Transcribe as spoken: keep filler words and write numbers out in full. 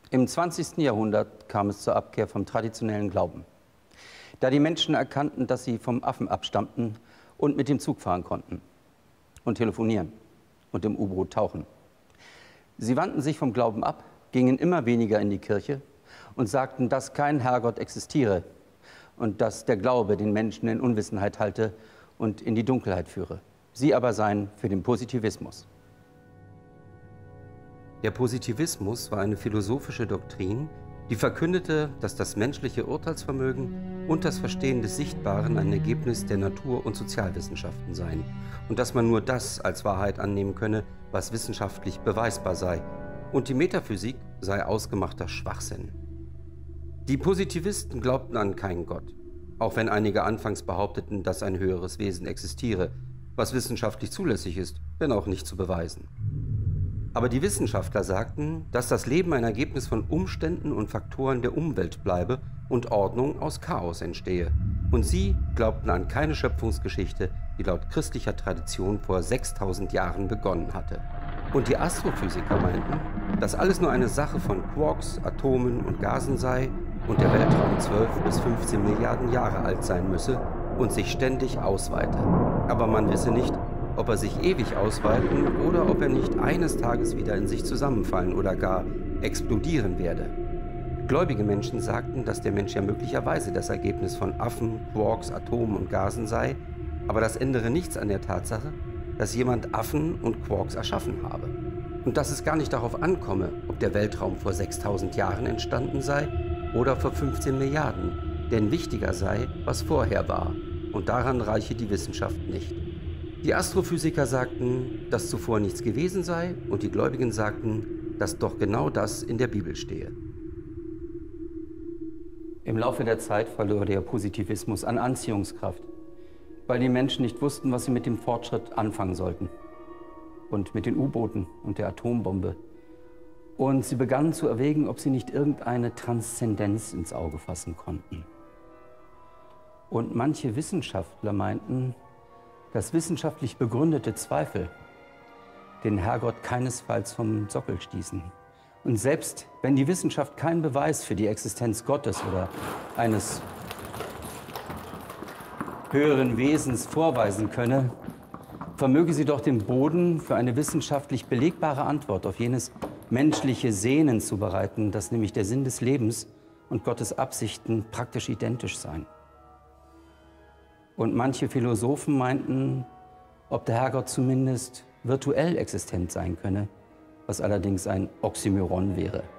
Im zwanzigsten Jahrhundert kam es zur Abkehr vom traditionellen Glauben. Da die Menschen erkannten, dass sie vom Affen abstammten und mit dem Zug fahren konnten und telefonieren und im U-Boot tauchen. Sie wandten sich vom Glauben ab, gingen immer weniger in die Kirche und sagten, dass kein Herrgott existiere und dass der Glaube den Menschen in Unwissenheit halte und in die Dunkelheit führe. Sie aber seien für den Positivismus. Der Positivismus war eine philosophische Doktrin, die verkündete, dass das menschliche Urteilsvermögen und das Verstehen des Sichtbaren ein Ergebnis der Natur- und Sozialwissenschaften seien und dass man nur das als Wahrheit annehmen könne, was wissenschaftlich beweisbar sei, und die Metaphysik sei ausgemachter Schwachsinn. Die Positivisten glaubten an keinen Gott, auch wenn einige anfangs behaupteten, dass ein höheres Wesen existiere, was wissenschaftlich zulässig ist, wenn auch nicht zu beweisen. Aber die Wissenschaftler sagten, dass das Leben ein Ergebnis von Umständen und Faktoren der Umwelt bleibe und Ordnung aus Chaos entstehe. Und sie glaubten an keine Schöpfungsgeschichte, die laut christlicher Tradition vor sechstausend Jahren begonnen hatte. Und die Astrophysiker meinten, dass alles nur eine Sache von Quarks, Atomen und Gasen sei und der Weltraum zwölf bis fünfzehn Milliarden Jahre alt sein müsse und sich ständig ausweite. Aber man wisse nicht, ob er sich ewig ausweiten oder ob er nicht eines Tages wieder in sich zusammenfallen oder gar explodieren werde. Gläubige Menschen sagten, dass der Mensch ja möglicherweise das Ergebnis von Affen, Quarks, Atomen und Gasen sei, aber das ändere nichts an der Tatsache, dass jemand Affen und Quarks erschaffen habe. Und dass es gar nicht darauf ankomme, ob der Weltraum vor sechstausend Jahren entstanden sei oder vor fünfzehn Milliarden, denn wichtiger sei, was vorher war, und daran reiche die Wissenschaft nicht. Die Astrophysiker sagten, dass zuvor nichts gewesen sei, und die Gläubigen sagten, dass doch genau das in der Bibel stehe. Im Laufe der Zeit verlor der Positivismus an Anziehungskraft, weil die Menschen nicht wussten, was sie mit dem Fortschritt anfangen sollten. Und mit den U-Booten und der Atombombe. Und sie begannen zu erwägen, ob sie nicht irgendeine Transzendenz ins Auge fassen konnten. Und manche Wissenschaftler meinten, dass wissenschaftlich begründete Zweifel den Herrgott keinesfalls vom Sockel stießen. Und selbst wenn die Wissenschaft keinen Beweis für die Existenz Gottes oder eines höheren Wesens vorweisen könne, vermöge sie doch den Boden für eine wissenschaftlich belegbare Antwort auf jenes menschliche Sehnen zu bereiten, dass nämlich der Sinn des Lebens und Gottes Absichten praktisch identisch seien. Und manche Philosophen meinten, ob der Herrgott zumindest virtuell existent sein könne, was allerdings ein Oxymoron wäre.